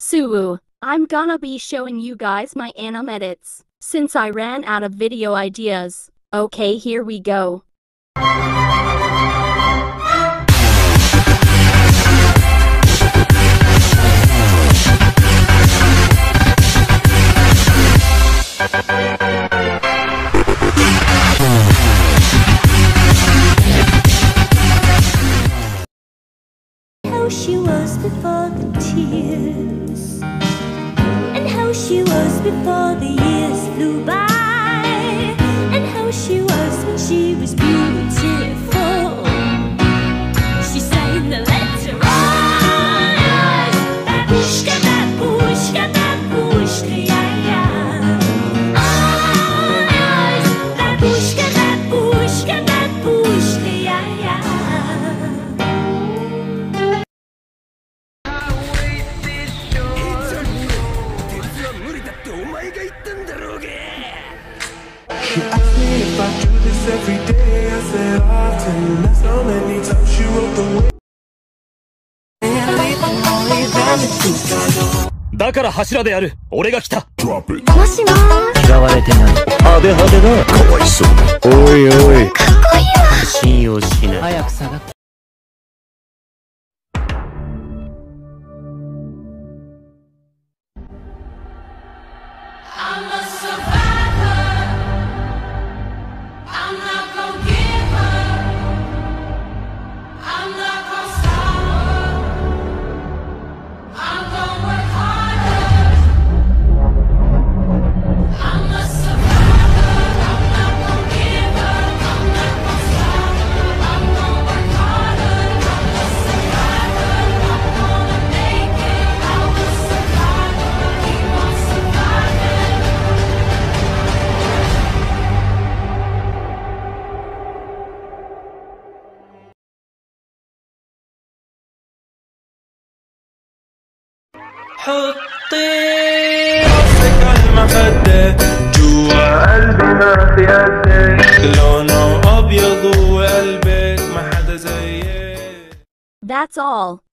Suwoo, I'm gonna be showing you guys my anime edits, since I ran out of video ideas. Okay, here we go. How she was before the tears, and how she was before the years flew by, and how she was when she was beautiful. She sang the letter on, babushka, babushka, babushka, yeah, yeah. On, babushka, babushka, babushka, yeah, yeah. お前が言ったんだろうが She asked me if I do this every day. I said often. That's how many times she wrote the word. だから柱である俺が来た。 もしもー嫌われてない。派手派手だ。かわいそうだ。おいおい。 かっこいいわ。 信用しない。早く下がって。 I'm a survivor. I'm not gonna give up. I'm not gonna stop. I'm gonna work harder. I'm a survivor. I'm not gonna give up. I'm not gonna stop. I'm gonna work harder. I'm a survivor. I'm gonna make it. I'm a survivor. Keep on surviving. حطي راسك على المخدة جوا قلبي ما في قدك لونه أبيض وقلبك ما حدا زيك. That's all.